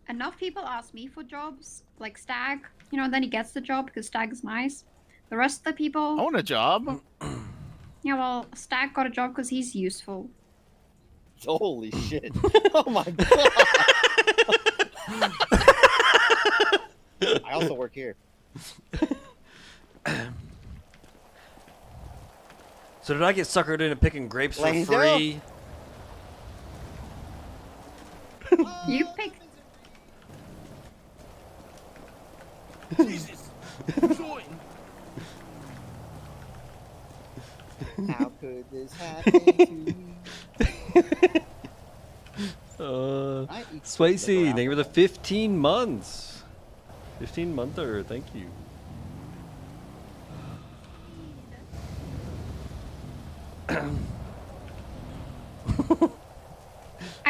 enough people ask me for jobs, like Stag. You know, then he gets the job because Stag is nice. The rest of the people, I want a job. yeah, well, Stag got a job because he's useful. Holy shit! Oh my god! I also work here. So did I get suckered into picking grapes for Lando? free? You pick. Jesus. Join. How could this happen to me? Swayze, thank you for the 15 months. 15-monther, thank you.